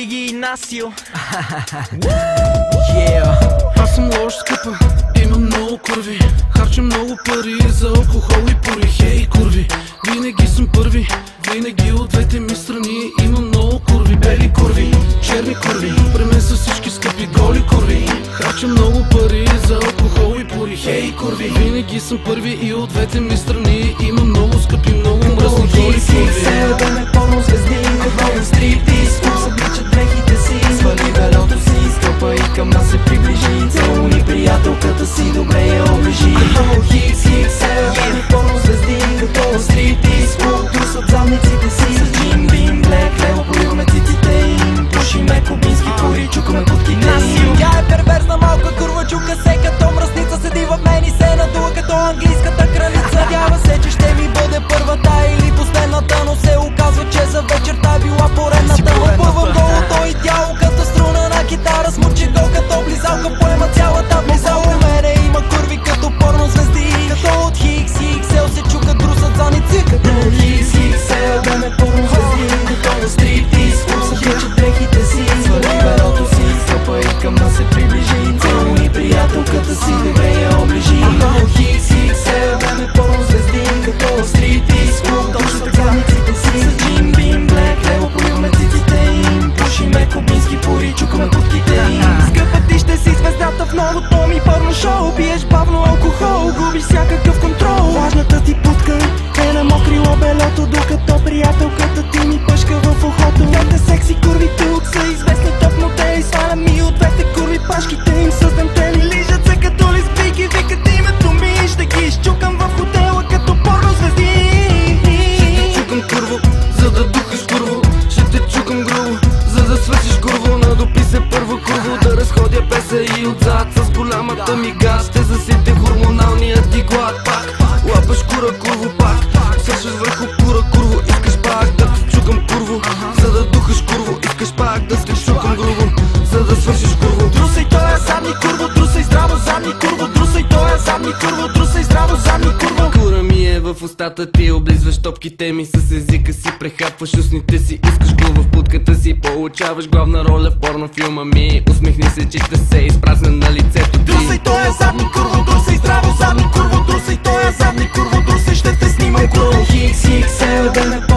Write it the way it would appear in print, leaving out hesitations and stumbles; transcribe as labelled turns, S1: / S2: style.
S1: Гиги и Насио.
S2: Аз съм лош, скъпа, имам много курви. Харча много пари за алкохол и пури. Хей, курви, винаги съм първи. Винаги от двете ми страни имам много курви. Бели курви, черни курви, при мен са всички скъпи голи курви. Харча много пари за алкохол и пури. Хей, курви, винаги съм първи и от двете ми страни имам много скъпи, много мръсни голи курви.
S3: Да ме порно звезди, като стриптиз, събличат дрехите си, свали белото си, скъпа и към нас се приближи. Целуни приятелката си, добре я оближи. Хикс, хикс, да ме порно звезди, като стриптиз, трусат задниците си с джин, бим, блек, лево поливаме циците им, пушиме кубински пури, чукаме кутките им. Тя е перверзна малка курва, чука се като мръсница, седи в мен и се надува като английската кралица. Надява се, че ще ми бъде първата или последната, но се оказва, че за вечерта била поредната. Опъвам голото и тяло като струна на китара, смучи гол като близалка, поема цялата близа. У мене има курви като порно звезди, като от Хикс, Хиксел се чукат, брусат заници. Като Хикс, Хиксел, да ме порно звезди, като на стриптиз, събличат дрехите си, свали белото си, скъпа и към нас се приближи. Целуни приятелката си, добре я оближи. Като Хикс, Хиксел, да ме порно звезди, като на стриптиз, точат задниците си с джин, бим, блек, лево поливаме циците им, пушиме кубински пури, чукаме кутките им. Скъпа, ти ще си звездата в новото ми порно шоу, пиеш бавно алкохол, губиш всякакъв контрол. Важната ти путка е на мокрило белото, докато приятелката ти ми пъшка в ухото. Двете секси курви тук са известни топ модели, сваля ми от двете курви пашките им с дентели. Лижат се като лесбийки, викат името ми, ще ги изчукам в хотела като порно звезди.
S2: Ще те чукам курво, за да духаш курво. Ще те чукам грубо, за да свършиш курво. Надопи се първо курво, да разходя песа и отзад с голямата ми газ. Ще засите хормоналния ти глад пак. Лапаш кура курво пак, свършваш върху кура курво. Искаш пак да те чукам курво, за да духаш курво. Искаш пак да те чукам грубо, за да свършиш курво.
S3: Друсай тоя задни курво, друсай здраво задни курво, друсай тоя задни курво, друсай здраво задни курво.
S2: Кура ми е в устата ти, облизваш топките ми с езика си, прехапваш устните си, искаш гул в путката си, получаваш главна роля в порнофилма ми. Усмихни се, че ще се изпразна на лицето ти.
S3: Друсай тоя задни курво, друсай здраво задни курво, друсай тоя задни курво, друсай ще те снимам курво. Хикс, Хиксел, да ме